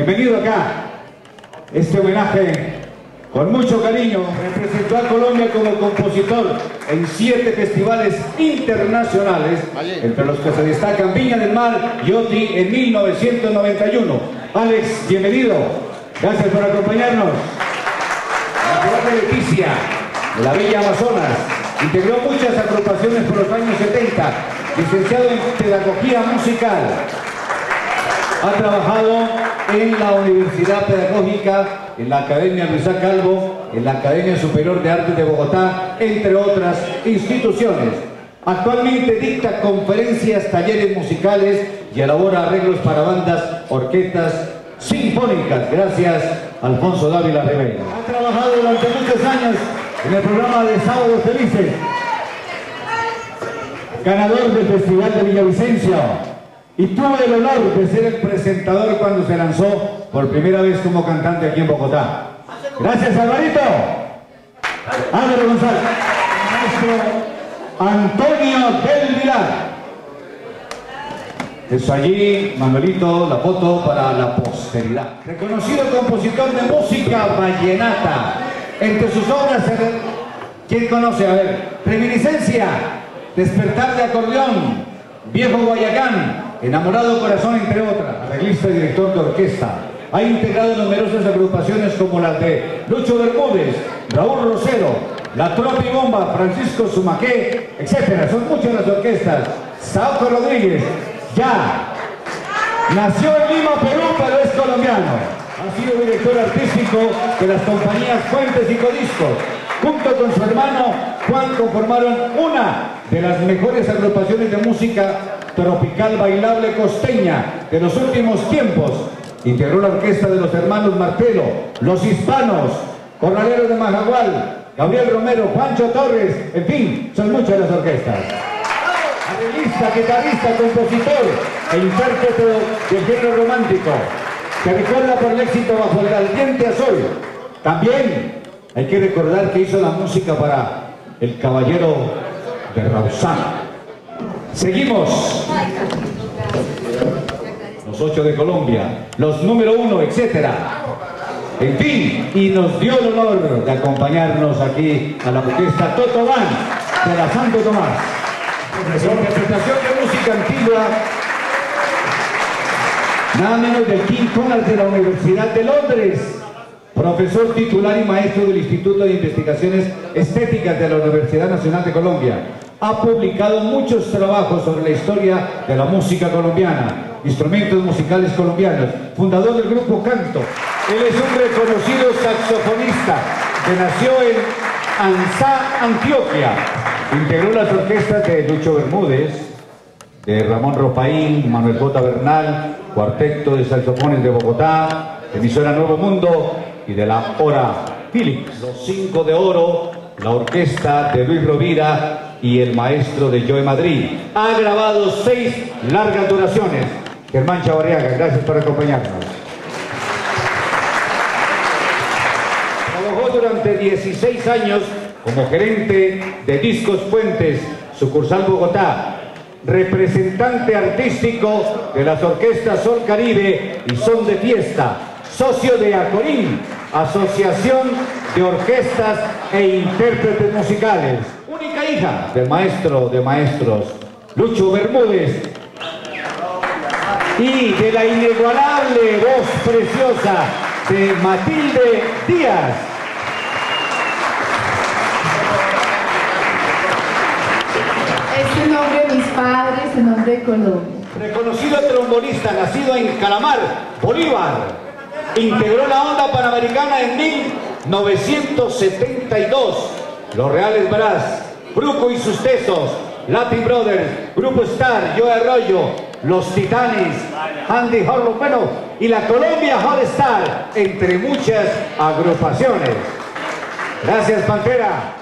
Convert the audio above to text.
Bienvenido acá. Este homenaje, con mucho cariño, representó a Colombia como compositor en 7 festivales internacionales, entre los que se destacan Viña del Mar y OTI en 1991. Alex, bienvenido. Gracias por acompañarnos. La ciudad de Leticia, de la Villa Amazonas, integró muchas agrupaciones por los años 70, licenciado en Pedagogía Musical. Ha trabajado en la Universidad Pedagógica, en la Academia Luisa Calvo, en la Academia Superior de Artes de Bogotá, entre otras instituciones. Actualmente dicta conferencias, talleres musicales y elabora arreglos para bandas, orquestas sinfónicas. Gracias, Alfonso Dávila Ribeiro. Ha trabajado durante muchos años en el programa de Sábados Felices, ganador del Festival de Villavicencio, y tuve el honor de ser el presentador cuando se lanzó por primera vez como cantante aquí en Bogotá. Gracias, Alvarito. Álvaro González. Maestro Antonio del Vilar. Eso allí, Manuelito, la foto para la posteridad. Reconocido compositor de música vallenata. Entre sus obras, ¿quién conoce? A ver, Reminiscencia, Despertar de acordeón, Viejo Guayacán, Enamorado Corazón, entre otras. Arreglista y director de orquesta. Ha integrado numerosas agrupaciones como las de Lucho Bermúdez, Raúl Rosero, La Tropa y Bomba, Francisco Sumaqué, etc. Son muchas las orquestas. Sauco Rodríguez, ya. Nació en Lima, Perú, pero es colombiano. Ha sido director artístico de las compañías Fuentes y Codiscos. Junto con su hermano Juan conformaron una de las mejores agrupaciones de música tropical bailable costeña de los últimos tiempos. Integró la orquesta de los hermanos Martelo, Los Hispanos, Corraleros de Majagual, Gabriel Romero, Juancho Torres, en fin, son muchas las orquestas. Arreglista, guitarrista, compositor e intérprete del género romántico. Se recuerda por el éxito Bajo el ardiente azul. También hay que recordar que hizo la música para El Caballero de Rausana. Seguimos. Los 8 de Colombia, los número 1, etcétera. En fin, y nos dio el honor de acompañarnos aquí a la orquesta Toto Van de la Santo Tomás. Interpretación de música antigua, nada menos del King Conrad de la Universidad de Londres, profesor titular y maestro del Instituto de Investigaciones Estéticas de la Universidad Nacional de Colombia. Ha publicado muchos trabajos sobre la historia de la música colombiana, instrumentos musicales colombianos, fundador del grupo Canto. Él es un reconocido saxofonista que nació en Anzá, Antioquia. Integró las orquestas de Lucho Bermúdez, de Ramón Ropaín, Manuel J. Bernal, Cuarteto de Saxofones de Bogotá, emisora Nuevo Mundo y de la Hora Philips. Los 5 de Oro, la orquesta de Luis Rovira y el maestro de Joe Madrid. Ha grabado 6 largas duraciones. Germán Chavarriaga, gracias por acompañarnos. Trabajó durante 16 años como gerente de Discos Fuentes, sucursal Bogotá, representante artístico de las orquestas Sol Caribe y Son de Fiesta, socio de Acorín, Asociación de Orquestas e Intérpretes Musicales. Única hija del maestro de maestros, Lucho Bermúdez, y de la inigualable voz preciosa de Matilde Díaz. Es el nombre de mis padres, el nombre de Colombia. Reconocido trombonista, nacido en Calamar, Bolívar. Integró la Onda Panamericana en 1972. Los Reales Brass, Bruco y sus Tesos, Latin Brothers, Grupo Star, Joe Arroyo, Los Titanes, Andy Harlow, bueno, y la Colombia Hot Star, entre muchas agrupaciones. Gracias, Pantera.